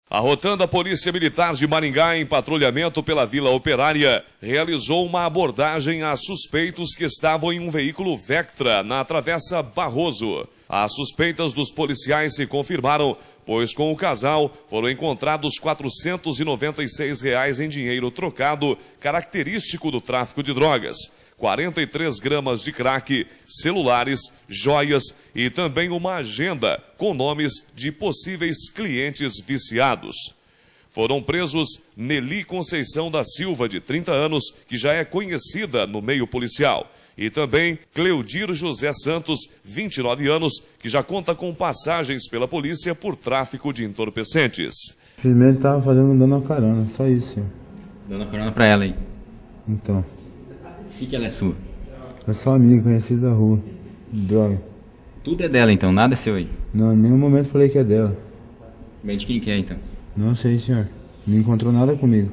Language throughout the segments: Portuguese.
A Rotanda Polícia Militar de Maringá, em patrulhamento pela Vila Operária, realizou uma abordagem a suspeitos que estavam em um veículo Vectra na Travessa Barroso. As suspeitas dos policiais se confirmaram, pois com o casal foram encontrados R$ 496 em dinheiro trocado, característico do tráfico de drogas. 43 gramas de crack, celulares, joias e também uma agenda com nomes de possíveis clientes viciados. Foram presos Nelly Conceição da Silva, de 30 anos, que já é conhecida no meio policial, e também Cleodir José Santos, 29 anos, que já conta com passagens pela polícia por tráfico de entorpecentes. Simplesmente estava dando uma carona, só isso, senhor. Dando carona pra ela aí? Então. O que ela é sua? É só amiga, conhecida da rua. Droga. Tudo é dela então, nada é seu aí? Não, em nenhum momento falei que é dela. Bem, de quem que é então? Não sei, senhor. Não encontrou nada comigo.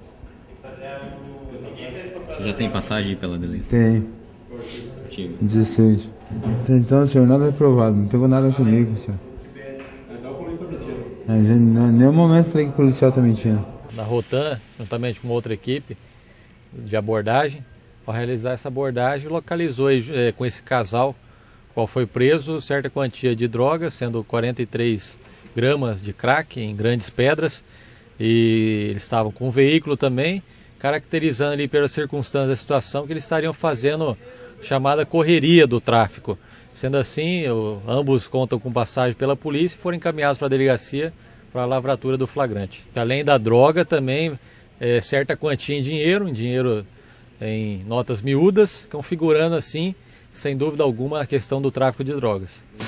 Já tem passagem pela delícia? Tem. Contigo? 16. Então, senhor, nada é provado. Não pegou nada comigo, senhor. Em nenhum momento falei que o policial está mentindo. Na Rotan, juntamente com outra equipe de abordagem, ao realizar essa abordagem, localizou com esse casal, qual foi preso, certa quantia de drogas, sendo 43 gramas de crack em grandes pedras, e eles estavam com um veículo também, caracterizando ali pela circunstância da situação que eles estariam fazendo chamada correria do tráfico. Sendo assim, ambos contam com passagem pela polícia e foram encaminhados para a delegacia para a lavratura do flagrante. Além da droga, também certa quantia em dinheiro em notas miúdas, configurando assim, sem dúvida alguma, a questão do tráfico de drogas.